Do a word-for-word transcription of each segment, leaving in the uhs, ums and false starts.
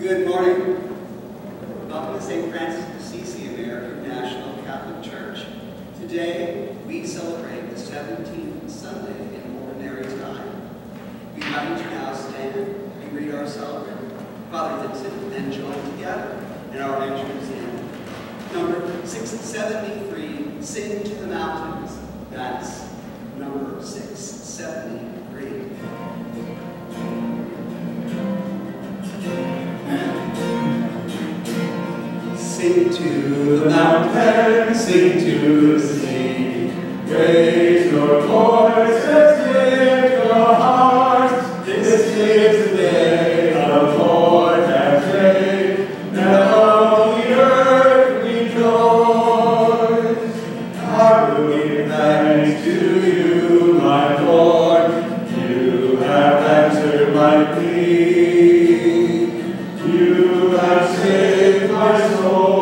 Good morning. Welcome to Saint Francis of Assisi American National Catholic Church. Today, we celebrate the seventeenth Sunday in Ordinary Time. We invite you to now stand and read our celebrant, Father Vincent, and join together in our entrance hymn. Number six seventy-three, Sing to the Mountains. That's number six seventy-three. Sing to the mountains, sing to the sea, raise your voices, lift your hearts. This is the day the Lord has made. Let all the earth rejoice. I will give thanks to you, my Lord. You have answered my plea. You have saved my soul.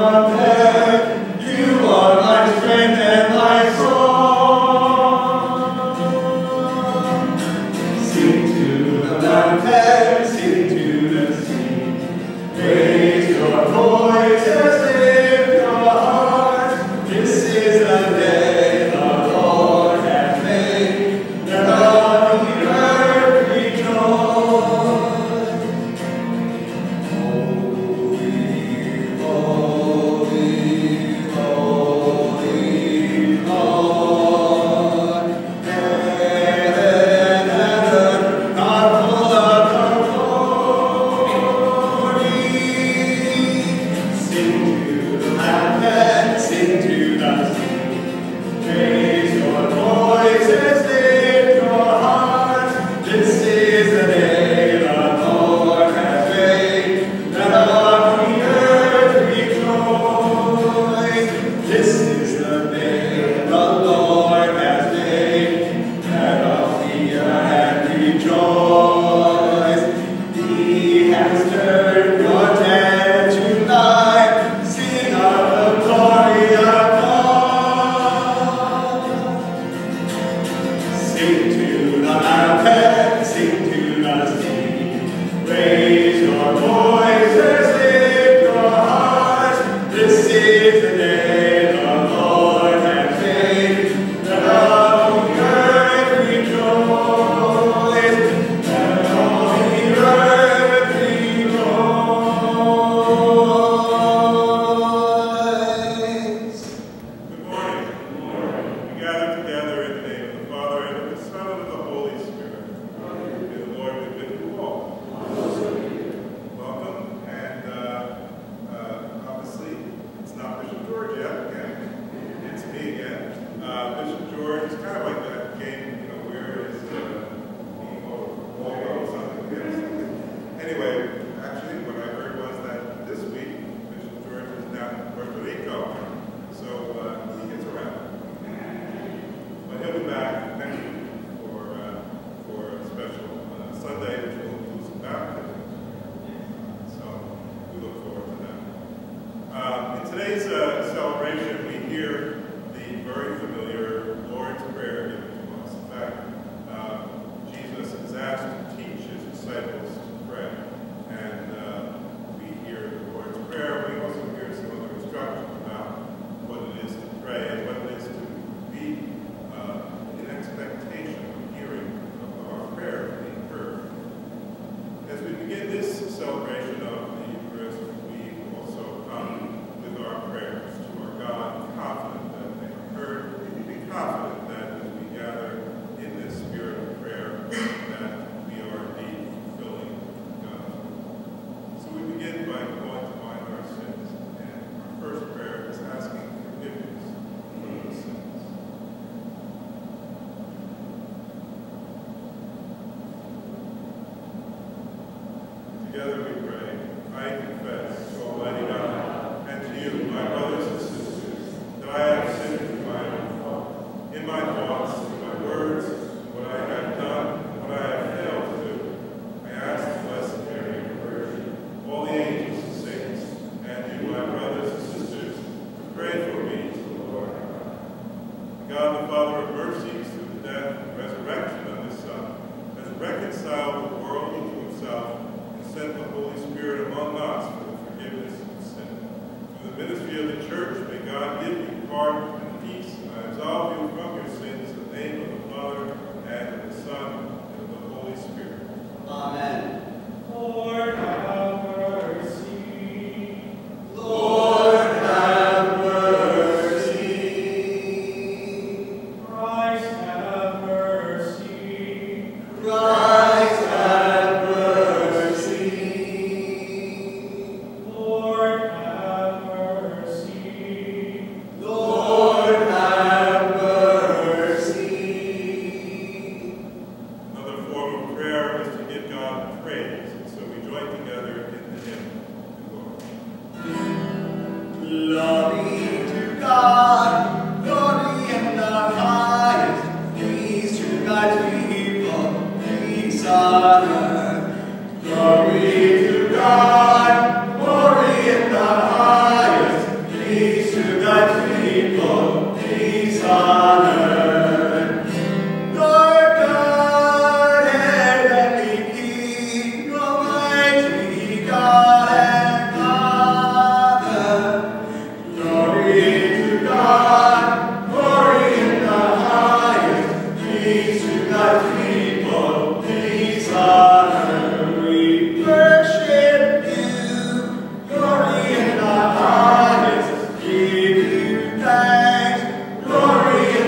Together we pray. I confess to Almighty God and to you, my brothers and sisters, that I have sinned through my own fault, in my thoughts, in my words, what I have done, what I have failed to do. I ask the Blessed Mary, the Virgin, all the angels and saints, and you, my brothers and sisters, to pray for me to the Lord. God, the Father of mercies, through the death and resurrection of his Son, has reconciled the world to himself, and sent the Holy Spirit Spirit among us for the forgiveness of sin. Through the ministry of the church, may God give you pardon and peace, and I absolve you from your sins in the name of the Father, and of the Son, and of the Holy Spirit. Amen. Lord, have mercy. Lord, have mercy. Christ, have mercy. Christ, have mercy. Lord, have mercy. Lord, have mercy. Another form of prayer is to give God praise, and so we join together in the hymn. Glory to God, glory in the highest, peace to God's people, peace on earth. Glory to God, glory in the highest, peace to God's people, peace on earth. Lord God, heavenly King, almighty God and Father, glory to God, glory in the highest, peace to God's people, peace on earth. We worship you, glory in the highest, give you thanks, glory in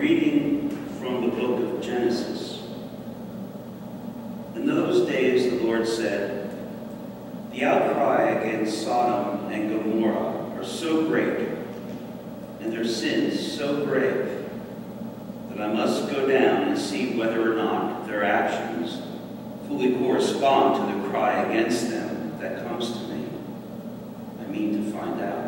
reading from the book of Genesis. In those days the Lord said, "The outcry against Sodom and Gomorrah are so great, and their sins so grave, that I must go down and see whether or not their actions fully correspond to the cry against them that comes to me. I mean to find out."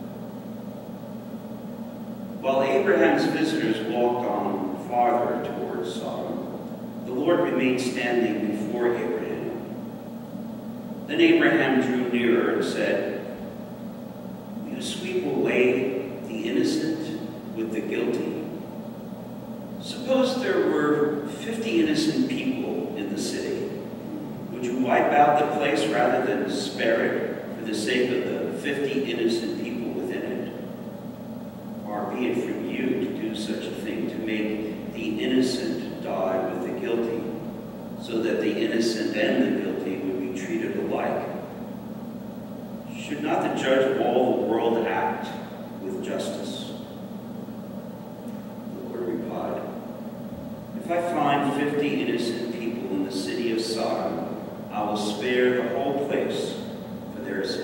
While Abraham's visitors walked on farther towards Sodom, the Lord remained standing before Abraham. Then Abraham drew nearer and said, "Will you sweep away the innocent with the guilty? Suppose there were fifty innocent people in the city. Would you wipe out the place rather than spare it for the sake of the fifty innocent people within it? Far be it from you to do such a thing, to make the innocent die with the guilty, so that the innocent and the guilty would be treated alike. Should not the judge of all the world act with justice?" The Lord replied, "If I find fifty innocent people in the city of Sodom, I will spare the whole place for their sake."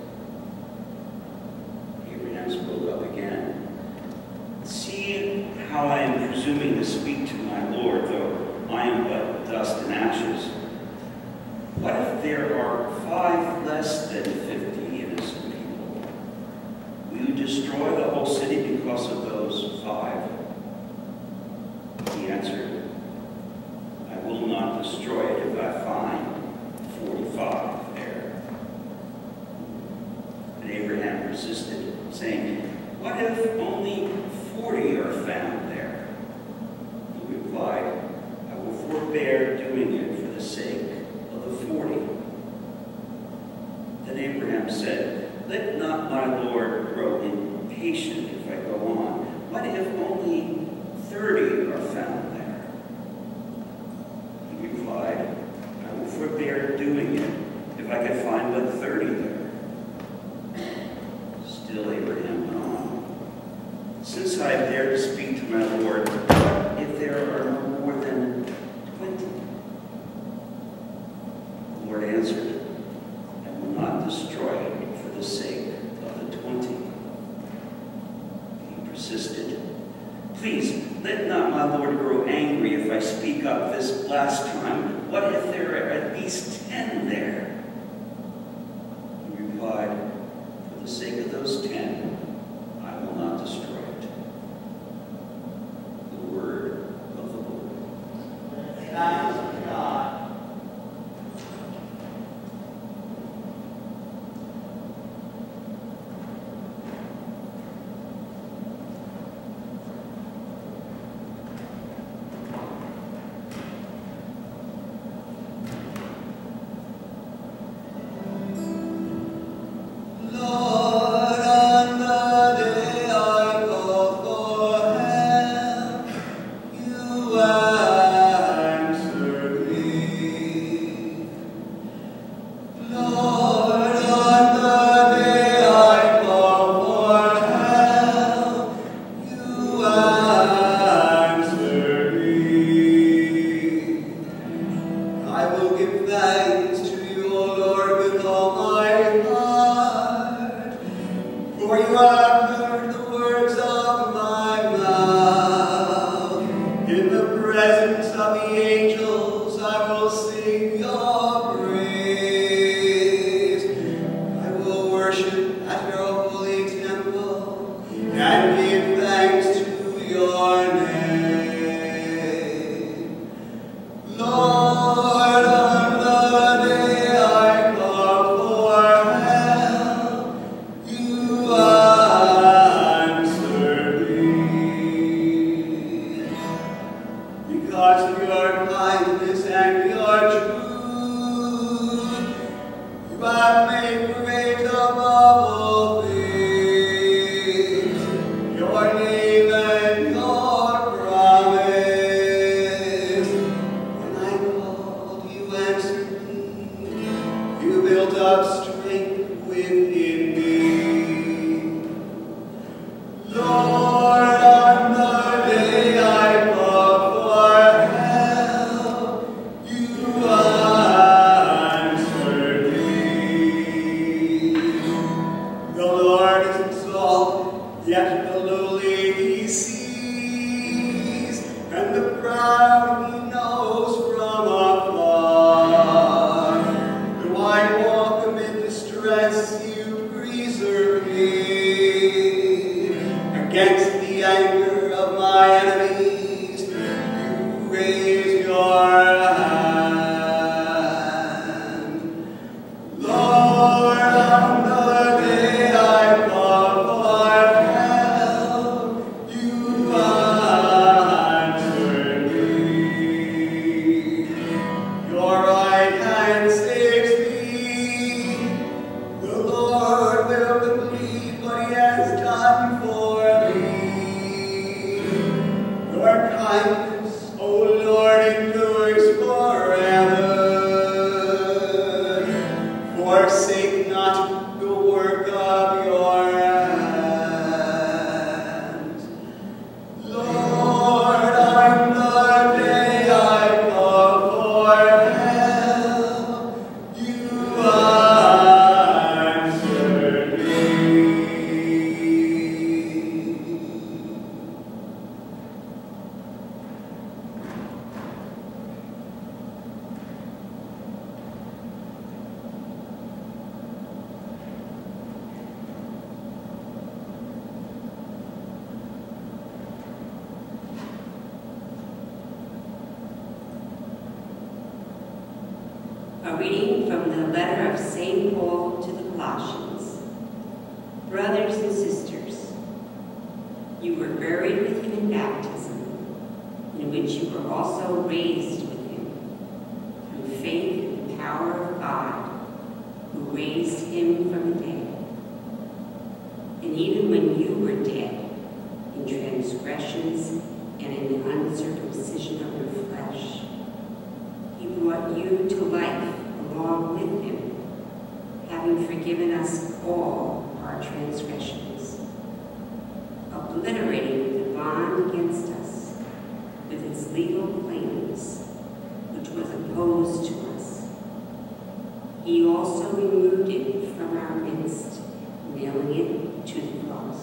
Abraham spoke up again. "See how I am presuming to speak to my Lord, though I am but dust and ashes. What if there are five less than fifty innocent people? Will you destroy the whole city because of those five?" He answered, "I will not destroy it if I find forty-five there." And Abraham persisted, saying, "What if only forty are found there?" He replied, "I will forbear doing it for the sake of the forty." Then Abraham said, "Let not my Lord grow impatient if I go on. What if only thirty are found there?" He replied, "I will forbear doing it if I can find but thirty there." Still Abraham went on, "Since I have dared to speak to my Lord, what if there are no more than twenty?" The Lord answered, "I will not destroy it for the sake of the twenty." He persisted, "Please, let not my Lord grow angry if I speak up this last time. What if there are at least ten there?" He replied, "For the sake of those ten, I will not destroy it." The word of the Lord. Thanks to God. Lord, on the day I call for help, you answer me. Lord, on the day I call for help, you answer me. I will give thanks to you, O Lord, with all my heart, for you have heard the words of my mouth. In the presence of the angels I will sing your praise. I will worship at your holy temple and give thanks to your name. Lord, on the day I call for help, you answer Lord is exalted, yet the lowly he sees, and the proud he knows from afar. Though I walk amid distress, you preserve me. Against the anger of my enemies, you raise your hand. Lord, on the day I call for help, you answered me. Your right hand saves me. The Lord will complete what he has done for me. Your kindness, O Lord, endures forever. Forsake not the work of your hands. Lord, on the day I call for help, you answered me. A reading from the letter of Saint Paul to the Colossians. Brothers and sisters, you were buried with him in baptism, in which you were also raised with him, through faith in the power of God, who raised him from the dead. And even when you were dead in transgressions and in the uncircumcision of your flesh, he brought you to life along with him, having forgiven us all our transgressions, obliterating the bond against us with its legal claims, which was opposed to us. He also removed it from our midst, nailing it to the cross.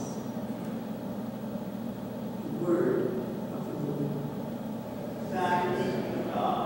The word of the Lord. Thanks to God.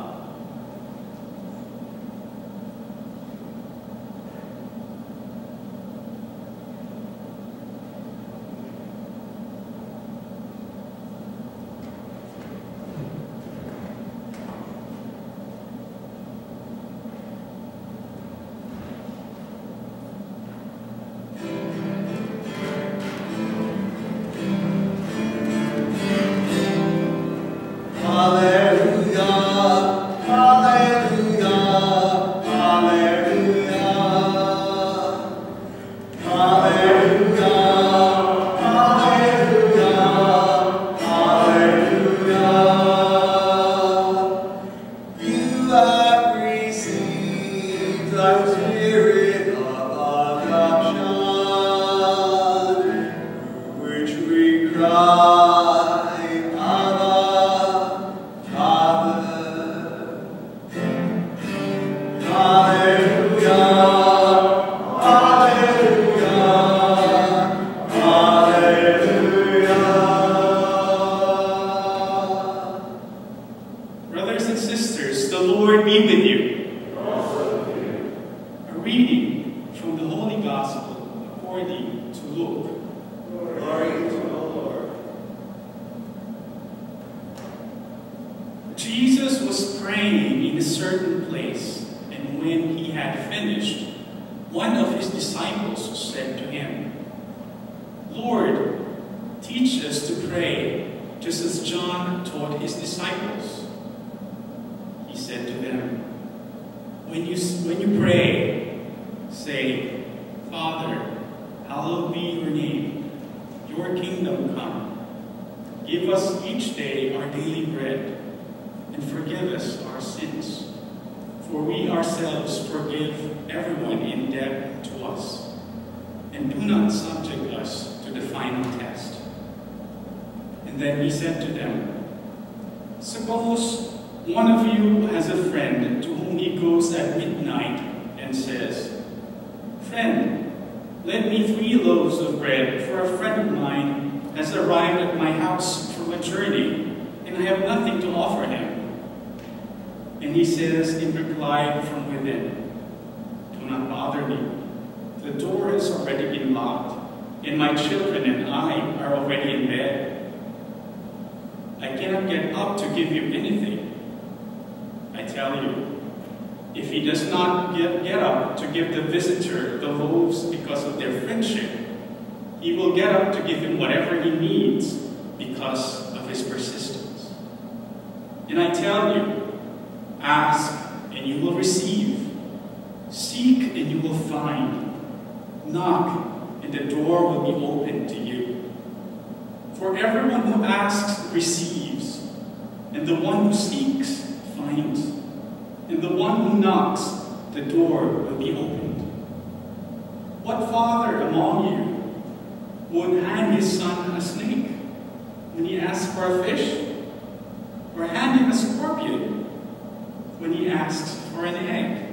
lend me three loaves of bread, for a friend of mine has arrived at my house from a journey, and I have nothing to offer him. And he says in reply from within, do not bother me. The door has already been locked, and my children and I are already in bed. I cannot get up to give you anything. I tell you, if he does not get, get up to give the visitor the loaves because of their friendship, he will get up to give him whatever he needs because of his persistence. And I tell you, ask and you will receive. Seek and you will find. Knock and the door will be opened to you. For everyone who asks receives, and the one who seeks finds, and the one who knocks, the door will be opened. What father among you would hand his son a snake when he asks for a fish? Or hand him a scorpion when he asks for an egg?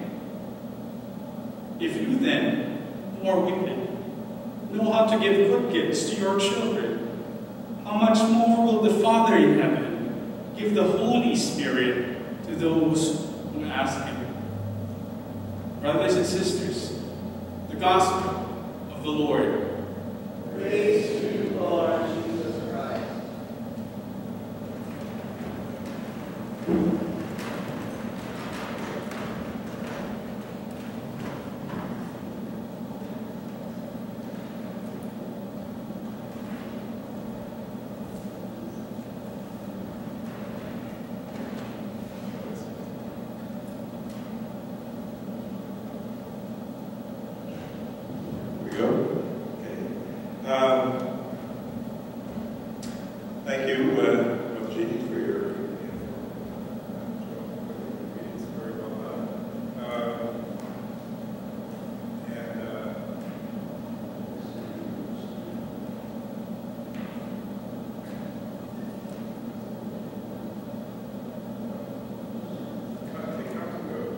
If you then, who are wicked, know how to give good gifts to your children, how much more will the Father in heaven give the Holy Spirit to those who ask him? Brothers and sisters, the Gospel of the Lord. Praise to you, Lord Jesus Christ. We go? Okay. Um, thank you, uh, Jeannie, for your reading. It's very well done. Um, and uh, I think I can go.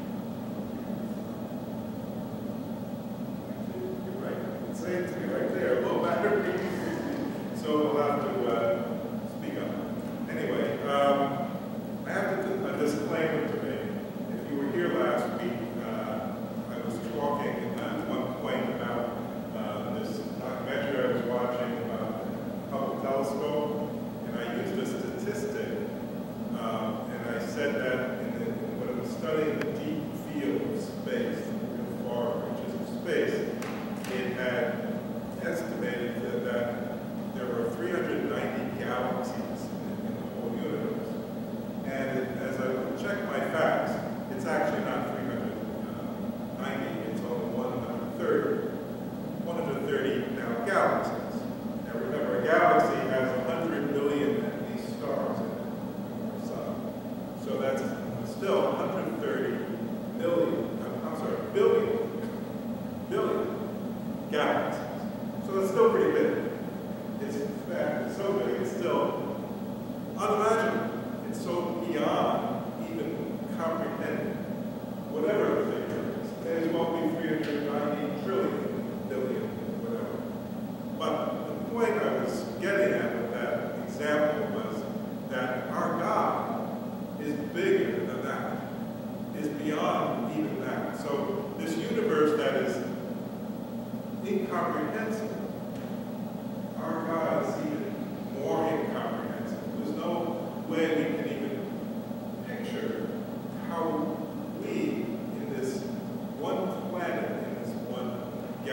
You're right. Say it to me right there. Low battery. So we'll have to uh, speak up. Anyway, um, I have to, a disclaimer to make. If you were here last week, uh, I was talking at one point about uh, this documentary I was watching about the Hubble telescope, and I used a statistic, um, and I said that in the, when it was studying the deep field of space, the far reaches of space, it had estimated that, that there were three hundred ninety galaxies in, in the whole universe. And it, as I checked my facts, it's actually not three hundred ninety, it's only one hundred thirty. one hundred thirty now galaxies. Now remember, a galaxy has one hundred billion at least stars in it, our sun. So that's still one hundred thirty million, I'm, I'm sorry, billion, billion galaxies. So it's still pretty big. It's, in fact, it's so big, it's still unimaginable. It's so beyond even comprehending whatever the figure is. It may as well be three hundred ninety trillion, billion, whatever. But the point I was getting at with that example was that our God is bigger than that, is beyond even that. So this universe that is incomprehensible, our God is even more incomprehensible. There's no way we can even picture how we, in this one planet, in this one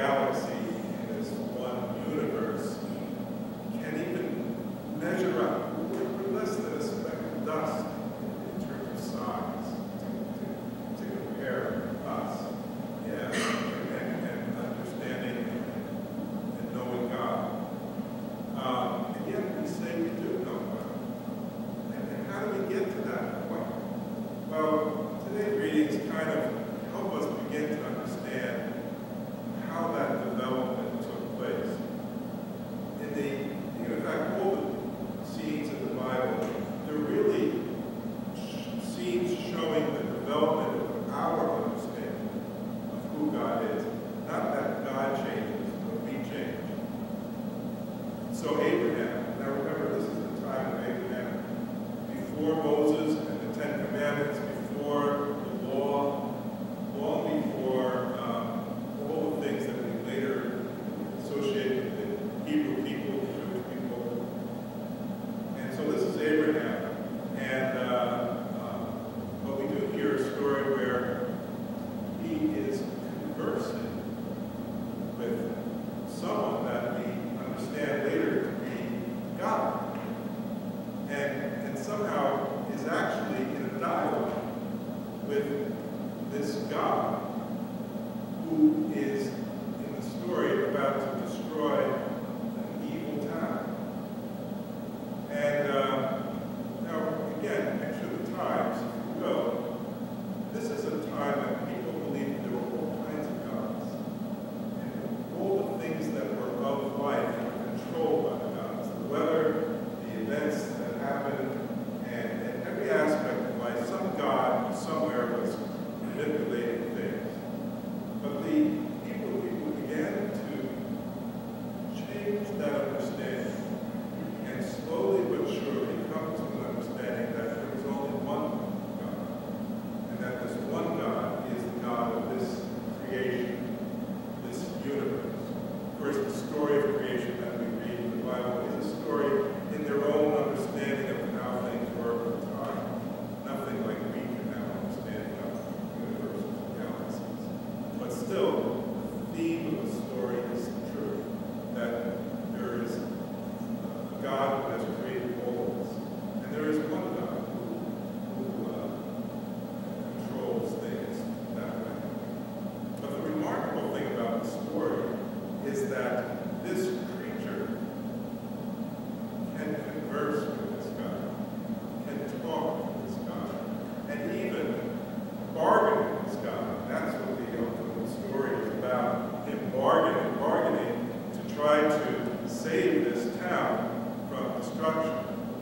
to save this town from destruction.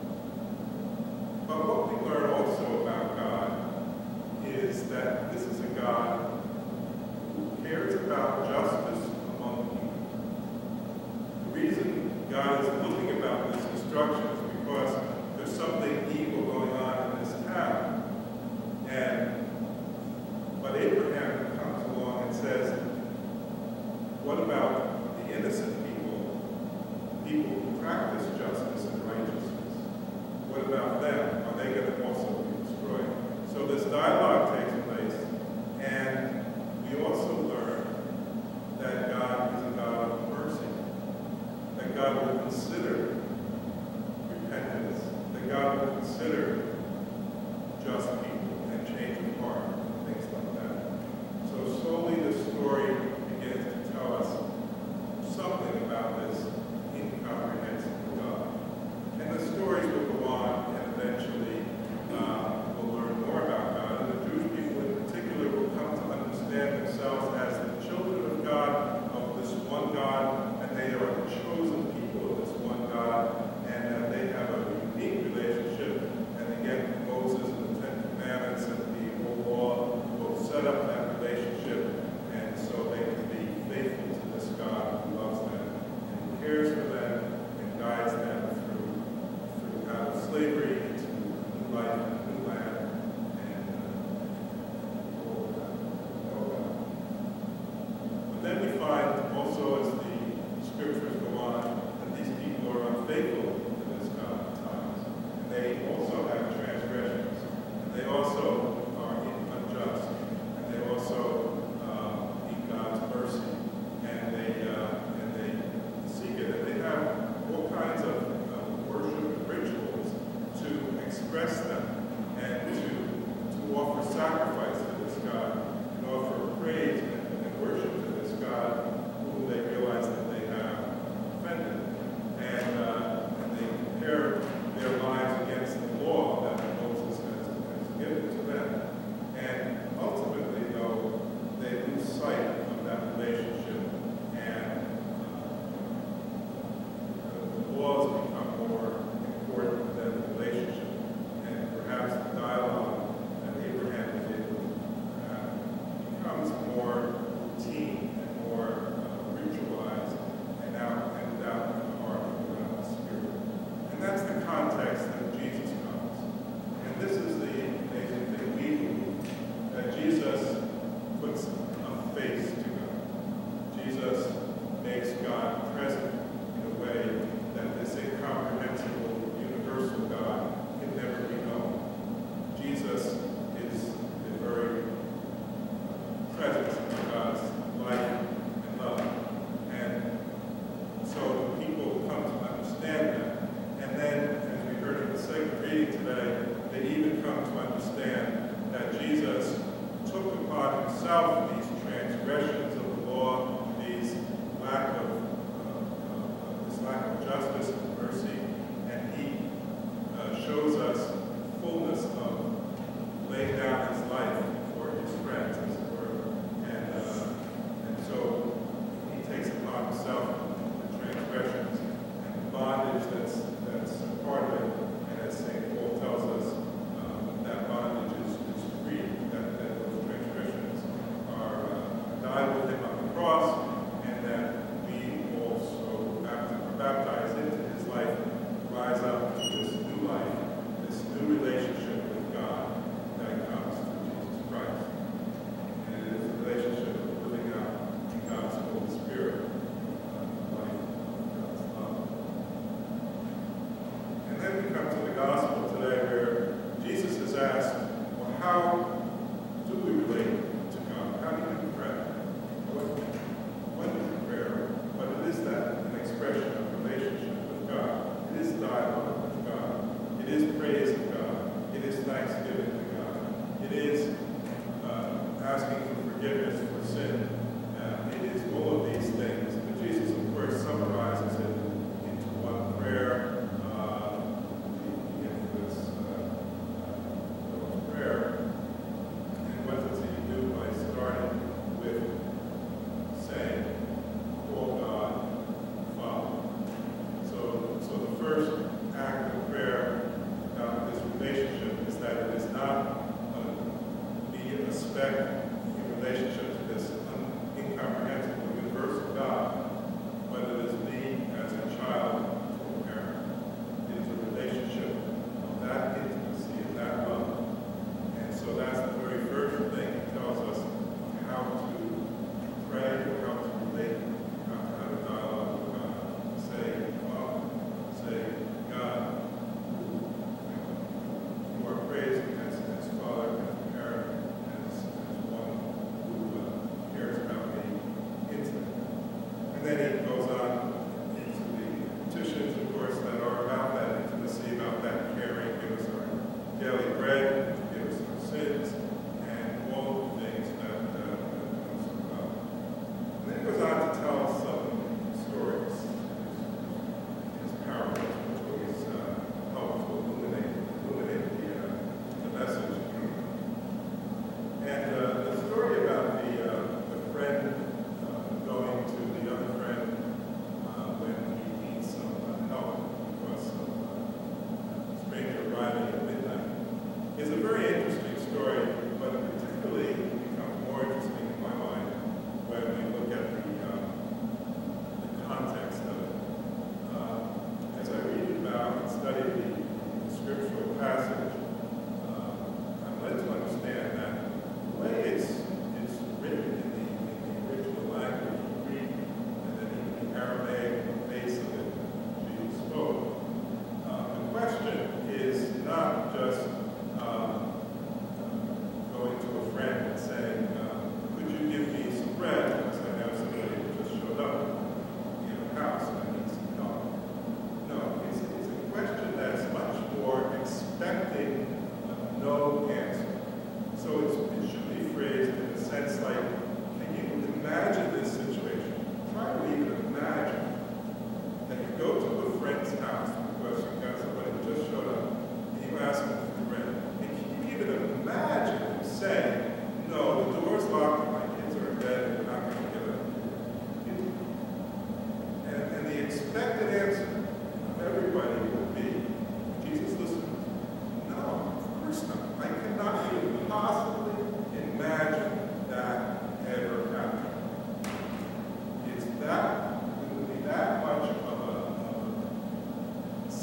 But what we learn also about God is that this is a God who cares about justice among people. The reason God is looking about this destruction is because there's something evil going on in this town. And but Abraham comes along and says, what about the innocent people, people who practice justice and righteousness? What about them? Are they going to also be destroyed? So this dialogue takes place, and we also learn that God is a God of mercy, that God will consider repentance, that God will consider just people and change of heart, things like that. So slowly the story begins to tell us something about this incomprehensible God. And the stories will go on, and eventually uh, we'll learn more about God. And the Jewish people in particular will come to understand themselves as the children of God, of this one God, and they are the chosen people of this one God, and that they have a unique relationship. And again,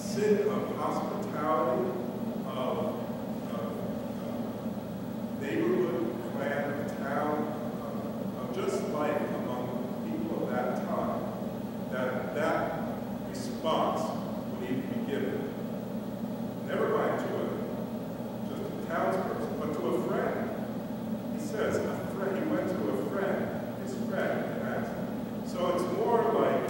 sin of hospitality, of, of uh, neighborhood, clan, town, of, of just life among people of that time, that that response would even be given. Never mind to a, just a townsperson, but to a friend. He says, a friend, he went to a friend, his friend, and asked. So it's more like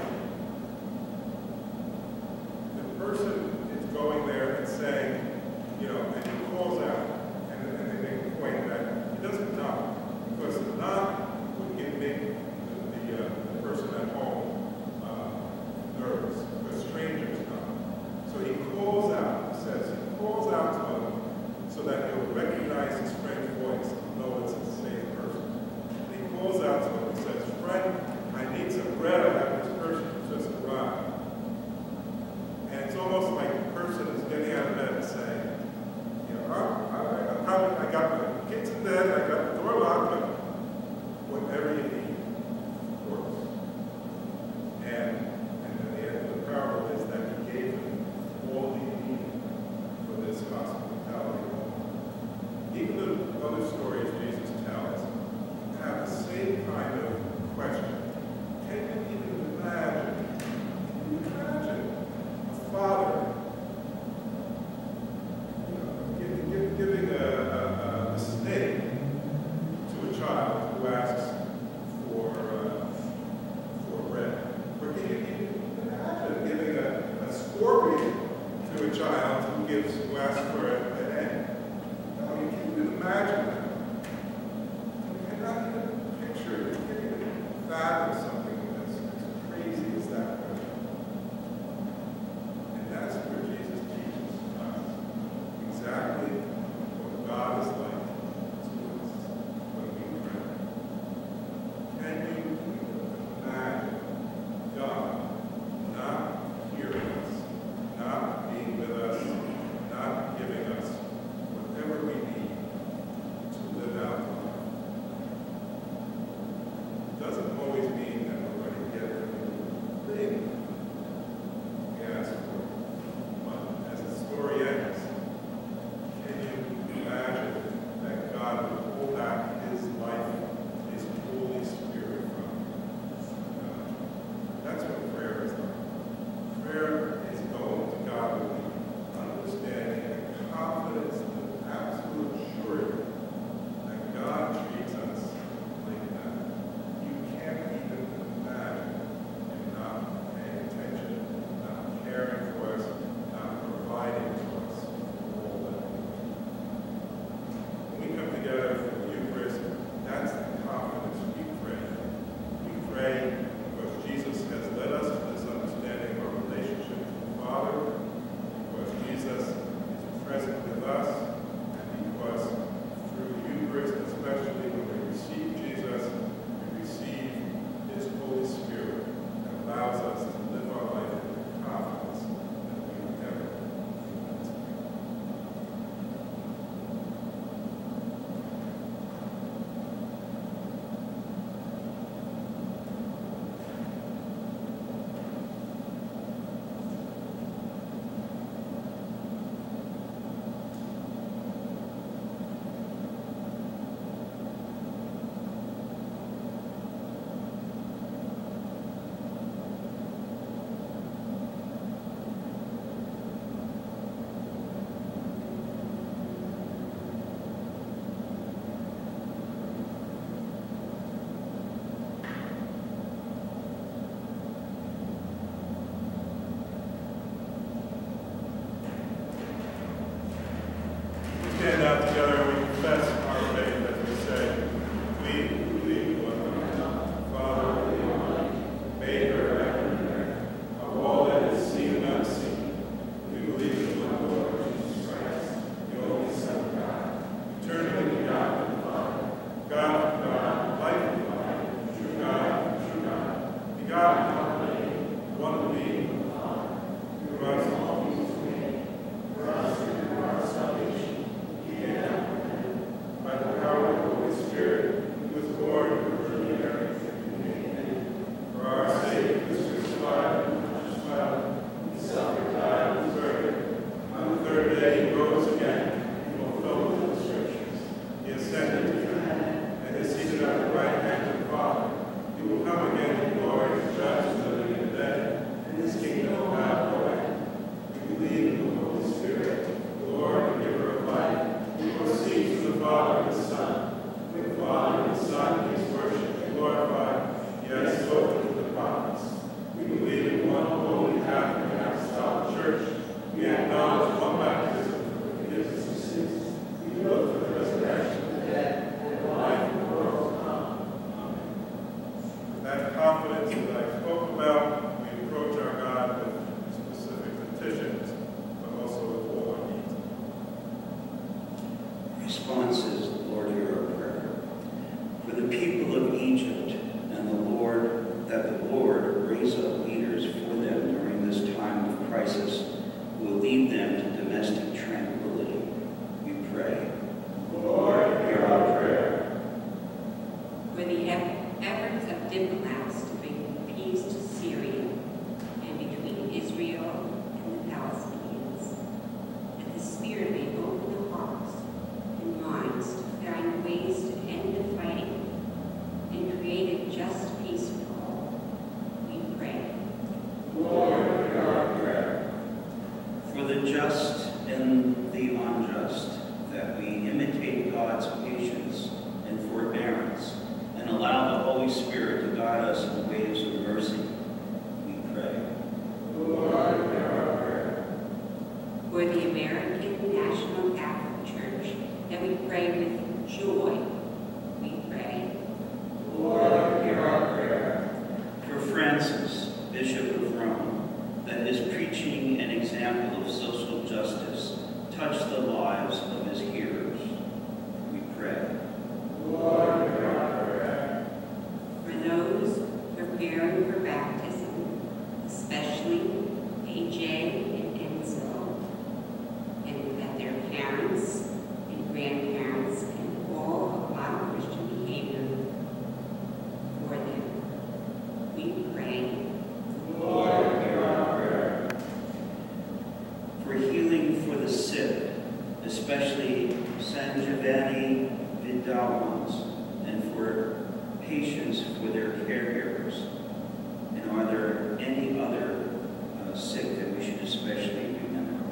the person is going there and saying, you know, and he calls out, and, and they make a point that he doesn't knock, because the knock would give make the, the, uh, the person at home uh, nervous, because strangers knock. So he calls out, he says, he calls out to him so that he'll recognize his friend's voice, know it's the same person. And he calls out to him and says, friend, I need some bread. I have this person who just arrived. And it's almost like the person is getting out of bed and saying, you know, oh, I, I, probably, I got my kids in bed, I got the door locked, but whatever you need, of course. And, and then the end of the parable is that he gave him all he needed for this hospitality. Even the other stories Jesus tells have the same kind of question. Can you even imagine, can you imagine a father you know, giving, giving, giving a, a, a snake to a child who asks for, uh, for bread? Or can you even imagine giving a, a scorpion to a child who, gives, who asks for an egg? No, you can't even imagine that. You cannot even picture it. You can't even fathom something that's as crazy as that. And that's where Jesus teaches us exactly what God is like to us when we pray. Can you imagine God not hearing us, not being with us, not giving us whatever we need to the just and the unjust, that we imitate God's patience and forbearance, and allow the Holy Spirit to guide us in ways of mercy, we pray. Lord, hear our prayer. For the American National Catholic Church, that we pray with joy, we pray. Lord, hear our prayer. For Francis, Bishop of Rome, that his preaching and example of social justice touch the lives of his hearers, we pray. Lord, hear our prayer. For those preparing for baptism, especially A J and Enzo, and that their parents and grandparents and all of model Christian behavior for them, we pray. Lord, hear our prayer. For healing for the sick, especially San Giovanni Vidalans, and for patients for their caregivers. And are there any other uh, sick that we should especially remember?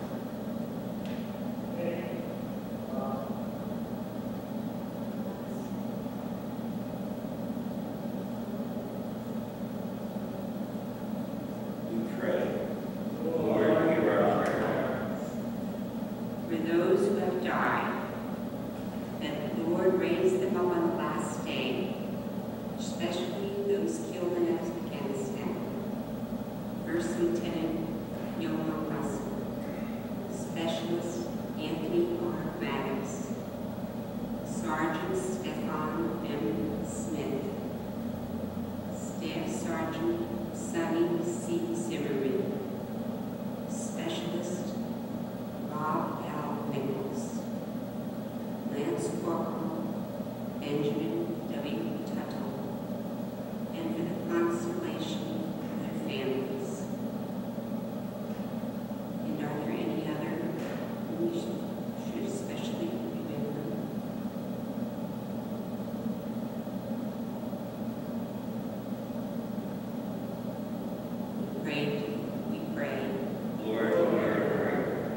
We pray. Lord, hear our prayer. For those who have died, that the Lord raise them up on the last day, especially those killed in Afghanistan. First Lieutenant Yohan Russell, Specialist Anthony R. Maddox, Sergeant Stefan M. Smith, Staff Sergeant Sonny C. Zimmerman, Specialist Bob L. Nichols, Lance Corporal Benjamin W. Tuttle, and for the consolation of their families. And are there any other whom we should, should especially remember? We pray, we pray. Lord, hear our prayer.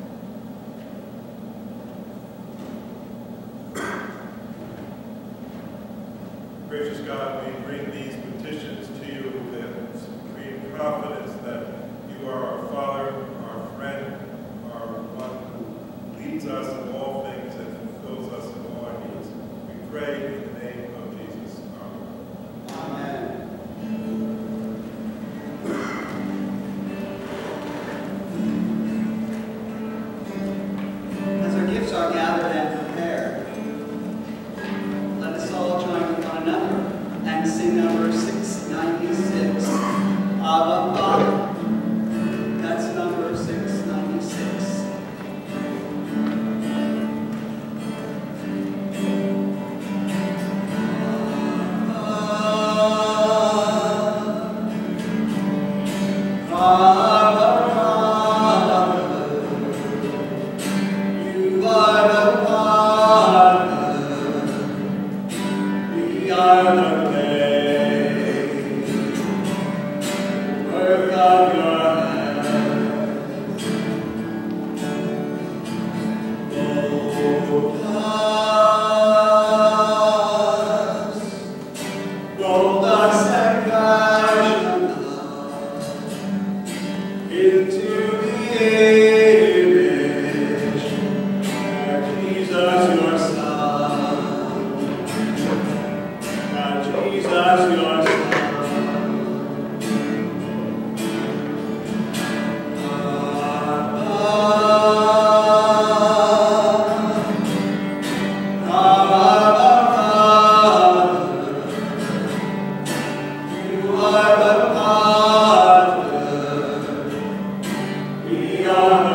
Gracious God, we bring these petitions to you with supreme confidence that you are our Father, our friend, our one who leads us in all things and fulfills us in all our needs. We pray in the name of Jesus. Amen. Amen. As our gifts are gathered and prepared, let us all join with one another and sing number six ninety-six, Abba Father. That's number six ninety-six. Abba Father, you are the Father, we are the clay, work of your hands. Mold us, mold us and fashion us into the image of Jesus your Son. Of Jesus your Son. You are the Father, we are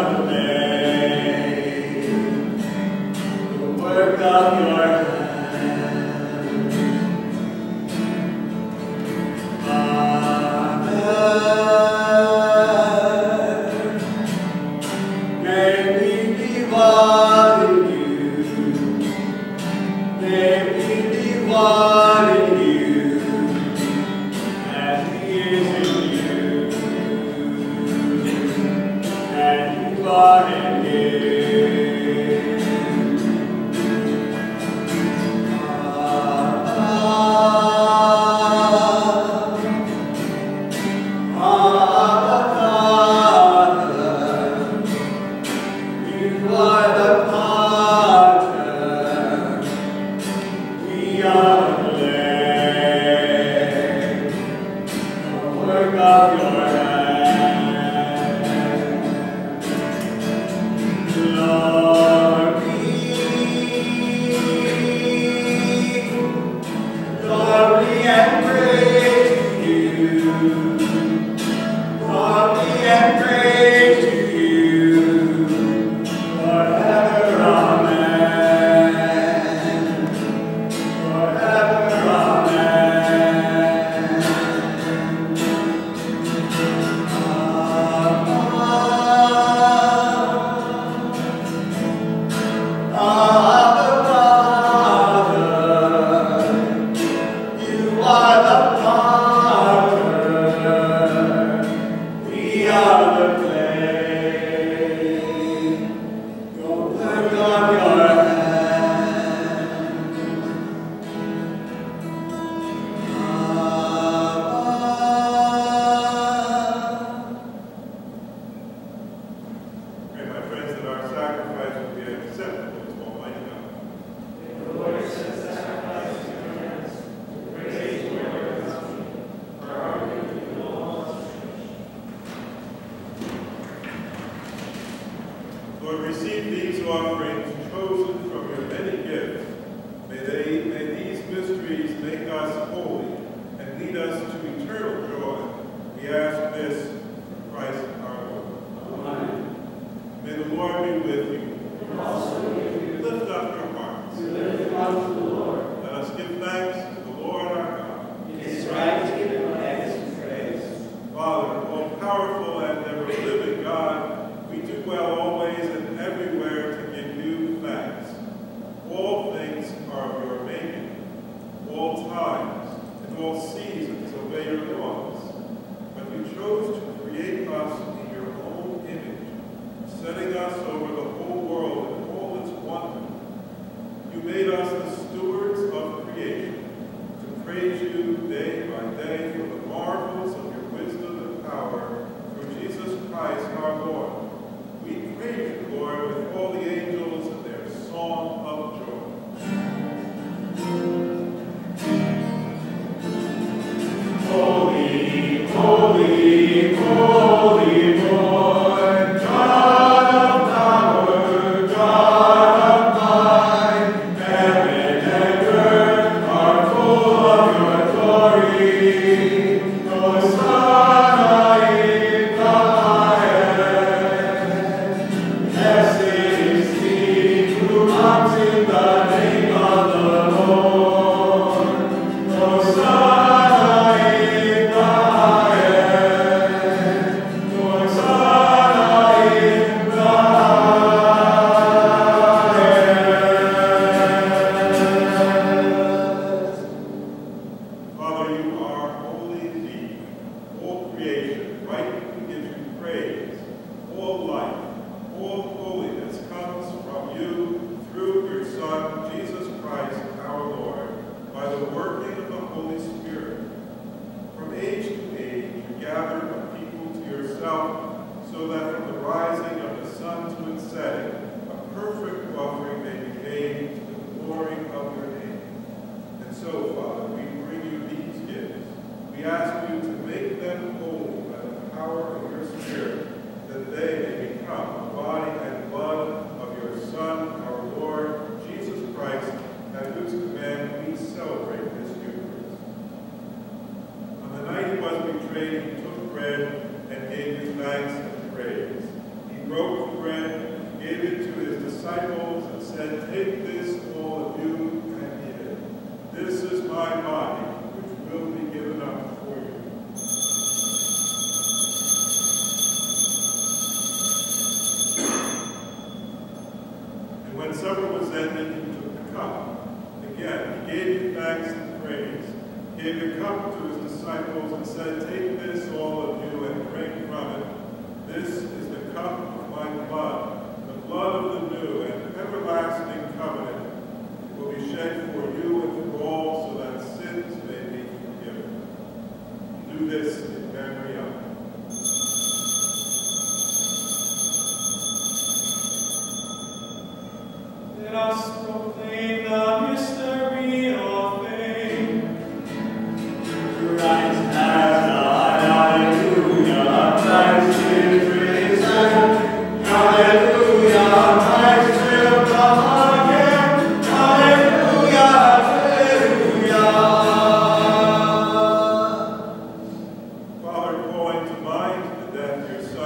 This is the cup of my blood.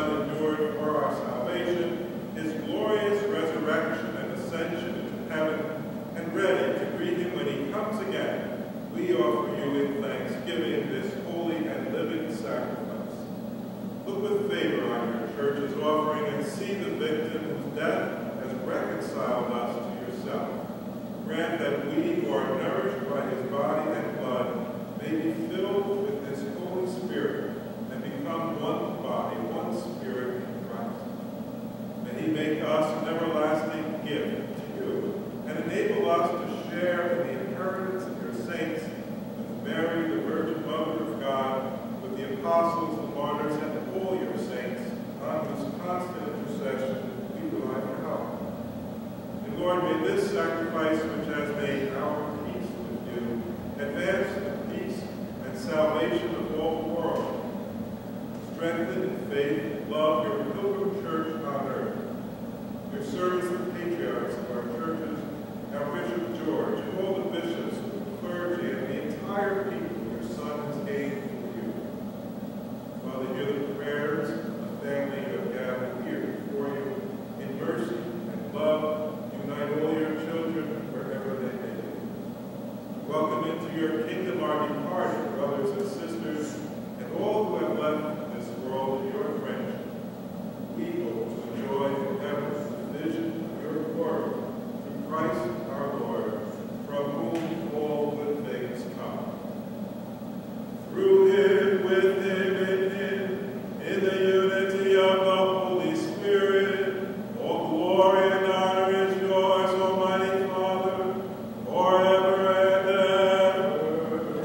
Son endured for our salvation, his glorious resurrection and ascension into heaven, and ready to greet him when he comes again, we offer you in thanksgiving this holy and living sacrifice. Look with favor on your church's offering and see the victim whose death has reconciled us to yourself. Grant that we who are nourished by his body and blood may be filled with his Holy Spirit and become one body, one spirit in Christ. May he make us an everlasting gift to you and enable us to share in the inheritance of your saints with Mary, the Virgin Mother of God, with the apostles, the martyrs, and all your saints, on whose constant intercession we rely for help. And Lord, may this sacrifice which has made our peace with you advance the peace and salvation of all the world. Strengthen in faith and love your pilgrim church on earth. Your servants and patriarchs of our churches, our Bishop George, and all the bishops, the clergy, and the entire people your Son has gained for you. Father, hear the prayers of the family who have gathered here before you. In mercy and love, unite all your children wherever they may be. Welcome into your kingdom our departed brothers and sisters, and all who have left this world in your friendship. We hope to enjoy forever the vision of your glory through Christ our Lord, from whom all good things come. Through him, with him, in him, in the unity of the Holy Spirit, all glory and honor is yours, Almighty Father, forever and ever.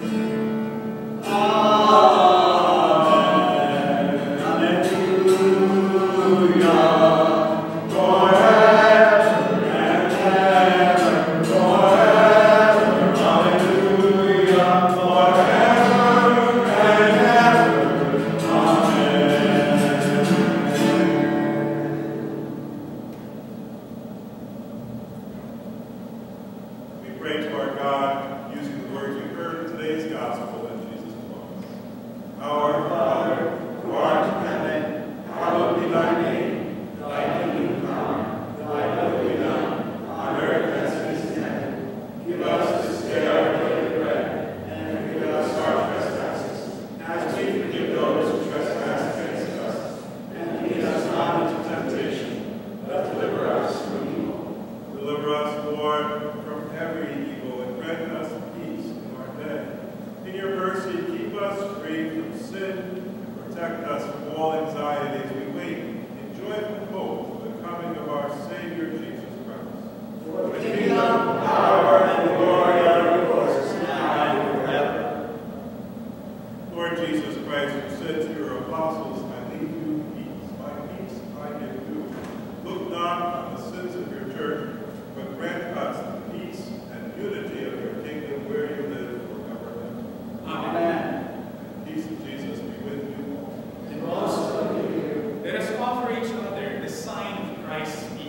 We pray to our God using the words we heard in today's gospel that Jesus taught us. Our Father, who art in heaven, hallowed be thy name. Thy kingdom come, thy will be done, on earth as it is in heaven. Give us this day our daily bread, and forgive us our trespasses, as we forgive those who trespass against us. And lead us not into temptation, but deliver us from evil. Deliver us, Lord, from every evil, and grant us peace in our day. In your mercy, keep us free from sin, and protect us from all anxiety as we wait in joyful hope for the coming of our Savior, Jesus Christ. For the kingdom, power, and glory are yours, now and forever. Lord Jesus Christ, who said to your apostles, I leave you peace, my peace I give you. Look not on the sins of your church, but grant us the peace and unity of your kingdom where you live forever. Amen. Peace of Jesus be with you. And also with you. Let us offer each other the sign of Christ's peace.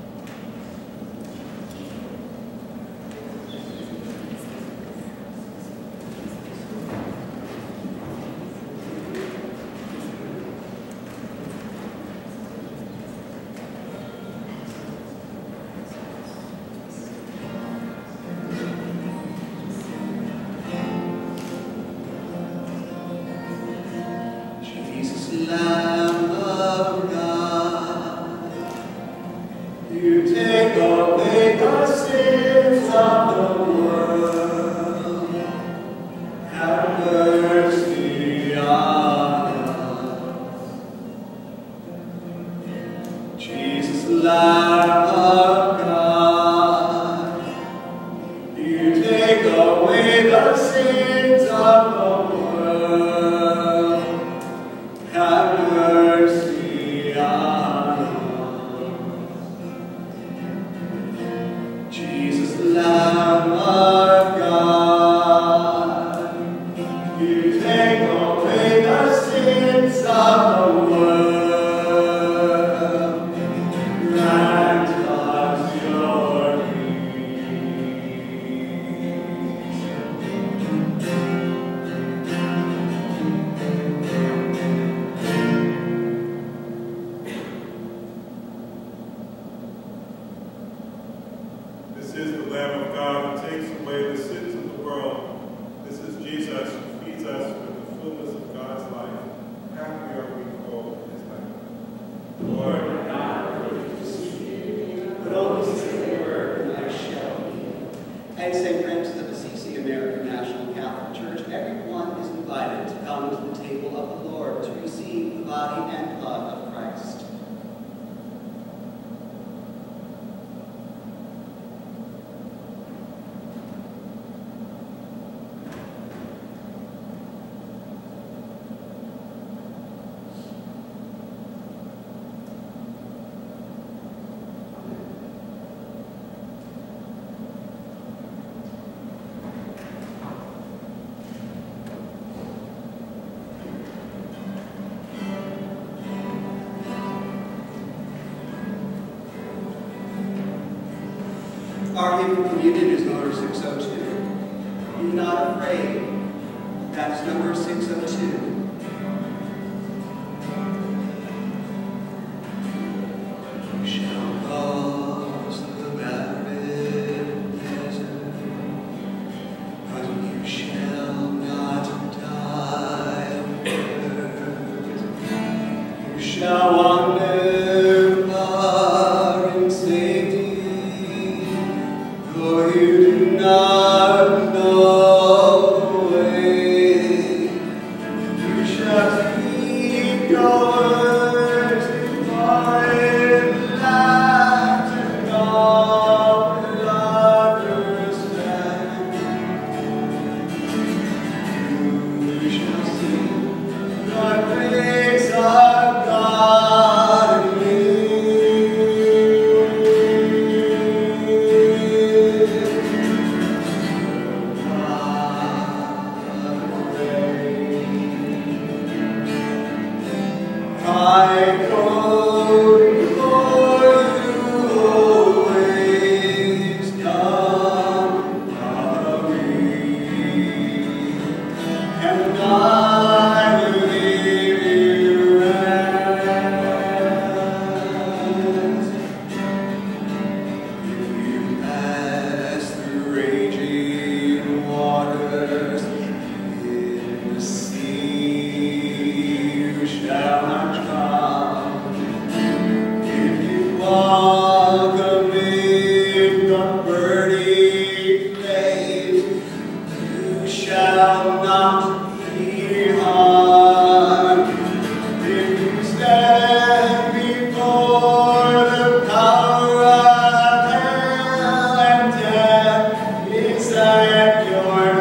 Jesus, Lamb of God, you take away the sins of the world. Have mercy on us. Jesus, Lamb of God, you take away the sins of the world. Have mercy on us. Jesus, Lamb of God, you take away the sins of the world. Grant us Our hymn for communion is number six oh two. Be not afraid. That's number six oh two. You shall cross the barren desert, but you shall not die of thirst. You shall wander far in safety, for you do not know the way. You shall keep your words in quiet lands, and all will understand. You shall sing the praise of God in I go before you always, come follow me, and I will give you rest. If you pass through raging waters, in the sea you shall not drown. If you walk amid the burning flames, you shall not be harmed. If you stand before the power of hell, and death is at your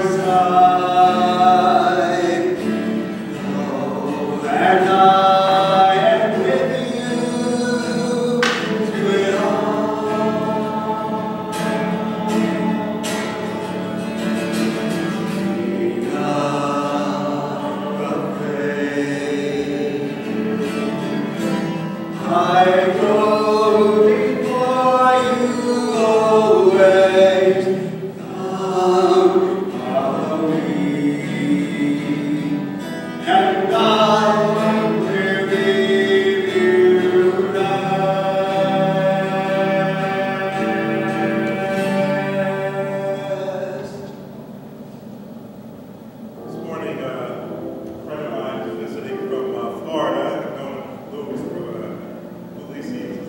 side, know that I am with you through it all. Be not afraid. I go before you always. Come, follow me, and I will give you rest. This morning, uh, a friend of mine was visiting from uh, Florida. I've known Louis for uh, at least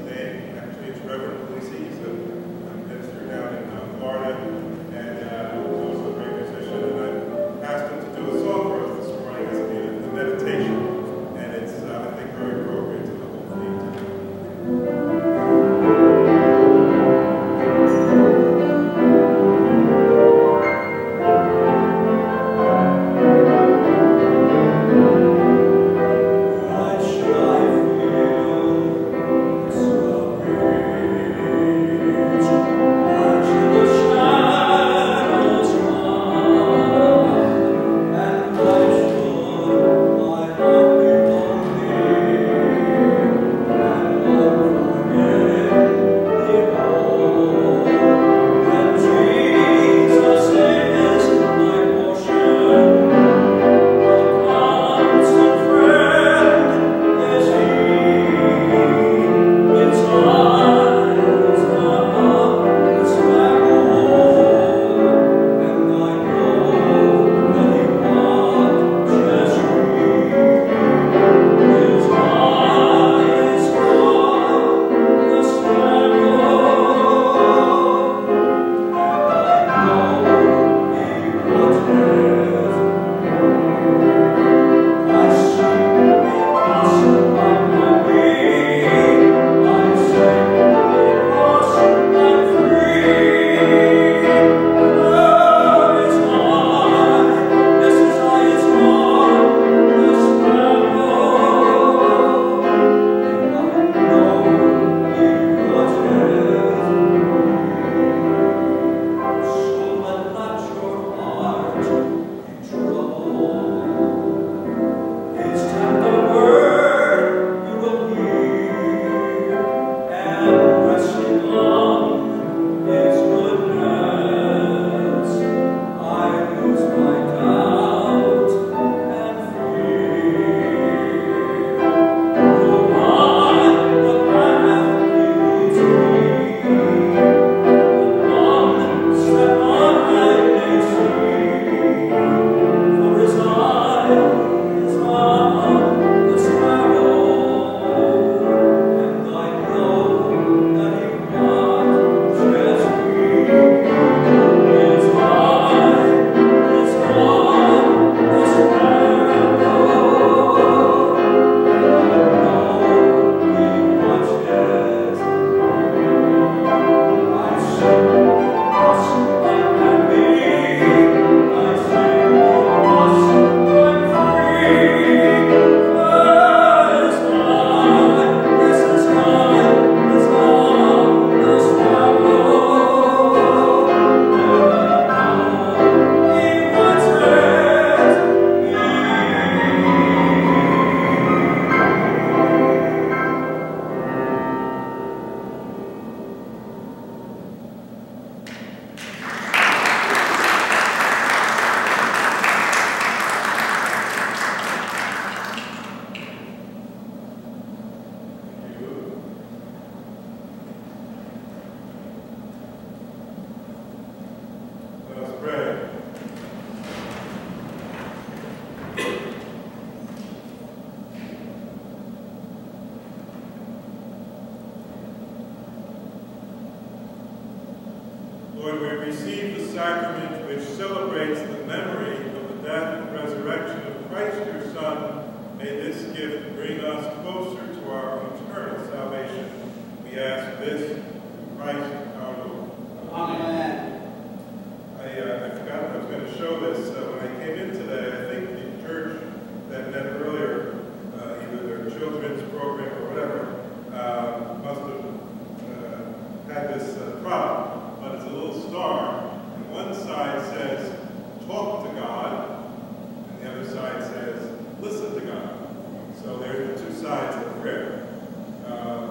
Lord, we receive the sacrament which celebrates the memory of the death and resurrection of Christ, your Son. May this gift bring us closer to our eternal salvation. We ask this through Christ our Lord. Amen. I, uh, I forgot I was going to show this. Uh, when I came in today, I think the church that met earlier, uh, either their children's program or whatever, uh, must have uh, had this uh, prop, but it's a little star. And one side says, talk to God, and the other side says, listen to God. So there's the two sides of prayer. Um,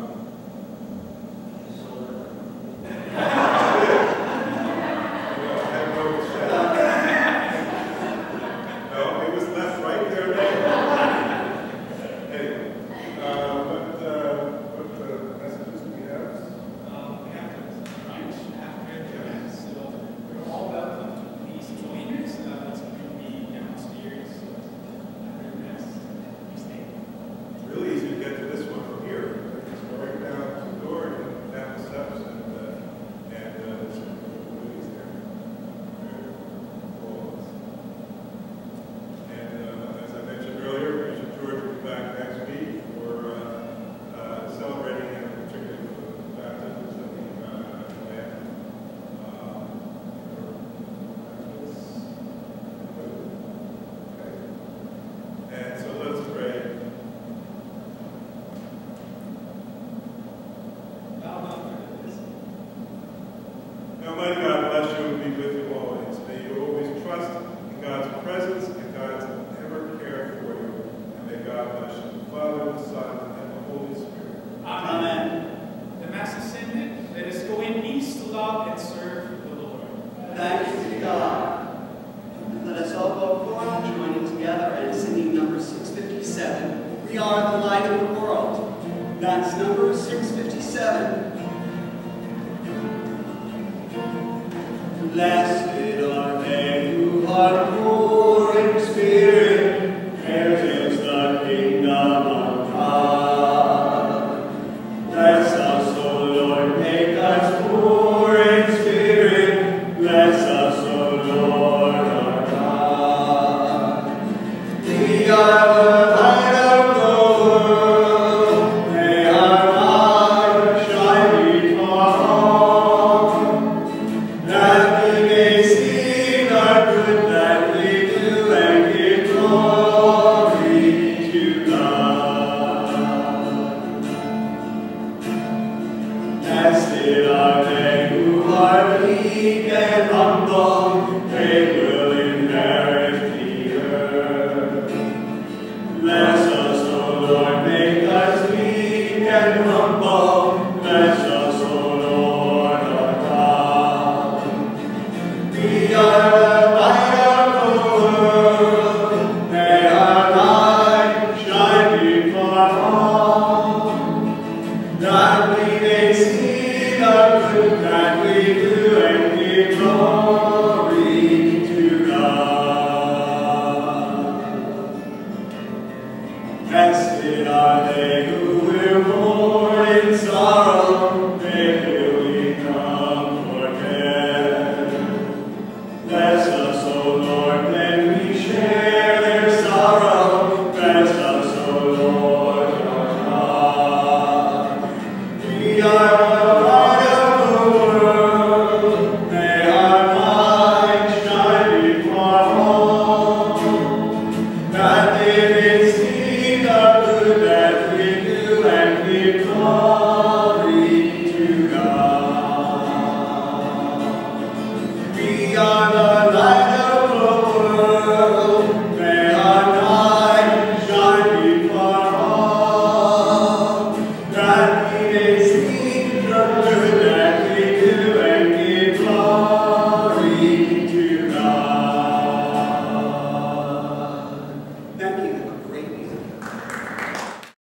Almighty God bless you and be with you always. May you always trust in God's presence and God's ever care for you. And may God bless you, the Father, the Son, and the Holy Spirit. Amen. Amen. The Mass is ended. Let us go in peace to love and serve the Lord. Thanks be to God. And let us all go forth, joining together and singing number six fifty-seven. We are the light of the world. That's number six fifty-seven. Blessed are they who are poor in spirit, theirs is the kingdom of God. Bless us, O Lord, make us poor in spirit. Bless us, O Lord our God. We are the light of the world. May our light shine before all, that we may see the good that we do and give glory to God. Blessed are they who are meek and humble, they will inherit the earth. Bless us, O Lord, make us meek and humble. Bless us, O Lord our God. We are the light of the world. May our light shine before all, that we may see the good that we do and give glory to God. Blessed are they who will mourn in sorrow, they will become forget. Bless us, O Lord, then we share their sorrow. Bless us, O Lord our God. We are